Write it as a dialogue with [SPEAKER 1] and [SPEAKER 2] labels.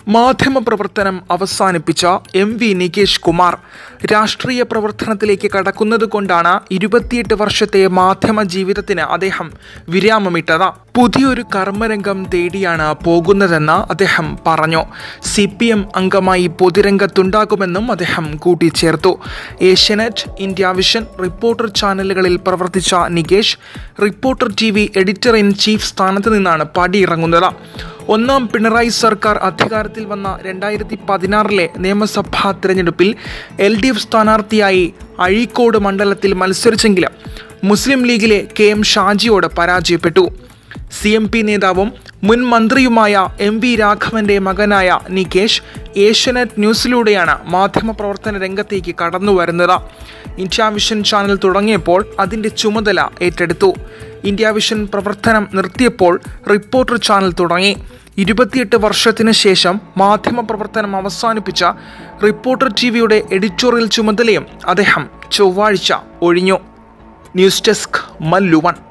[SPEAKER 1] മാധ്യമപ്രവർത്തനം അവസാനിപ്പിച്ച MV Nikesh Kumar രാഷ്ട്രീയ പ്രവർത്തനത്തിലേക്ക് കടക്കുന്നതുകൊണ്ടാണ് 28 വർഷത്തെ മാധ്യമ ജീവിതത്തിന് അദ്ദേഹം വിരാമമിട്ടത്. പുതിയൊരു കർമ്മരംഗം തേടിയാണ് പോകുന്നതെന്ന് അദ്ദേഹം പറഞ്ഞു. CPM അംഗമായി പൊതുരംഗത്തുണ്ടാകുമെന്നും അദ്ദേഹം കൂട്ടിച്ചേർത്തു. ഏഷ്യാനെറ്റ്, ഇന്ത്യ വിഷൻ, റിപ്പോർട്ടർ ചാനലുകളിൽ പ്രവർത്തിച്ച Nikesh reporter TV editor in chief സ്ഥാനത്ത് നിന്നാണ് പടിയിറങ്ങുന്നത്. ഒന്നാം പിണറായി സർക്കാർ അധികാരത്തിൽ വന്ന 2016 നിയമസഭാ തെരഞ്ഞെടുപ്പിൽ LDF സ്ഥാനാർത്ഥിയായി അഴീക്കോട് മണ്ഡലത്തിൽ മത്സരിച്ചെങ്കിലും മുസ്ലിം ലീഗിലെ KM ഷാജിയോട് പരാജയപ്പെട്ടു. CMP നേതാവും മുൻ മന്ത്രിയുമായ MV രാഘവന്റെ മകനായ നികേഷ് ഏഷ്യാനെറ്റ് ന്യൂസിലൂടെയാണ് മാധ്യമപ്രവർത്തന രംഗത്തേക്ക് കടന്നു വരുന്നത്. ഇന്ത്യ വിഷൻ ചാനൽ തുടങ്ങിയപ്പോൾ അതിൻ്റെ ചുമതല ഏറ്റെടുത്തു. ഇന്ത്യ വിഷൻ പ്രവർത്തനം നിർത്തിയപ്പോൾ റിപ്പോർട്ടർ ചാനൽ തുടങ്ങി. 28 വർഷത്തിന് ശേഷം മാധ്യമപ്രവർത്തനം അവസാനിപ്പിച്ച റിപ്പോർട്ടർ TVയുടെ എഡിറ്റോറിയൽ ചുമതലയും അദ്ദേഹം ചൊവ്വാഴ്ച ഒഴിഞ്ഞു. News desk Mallu 1.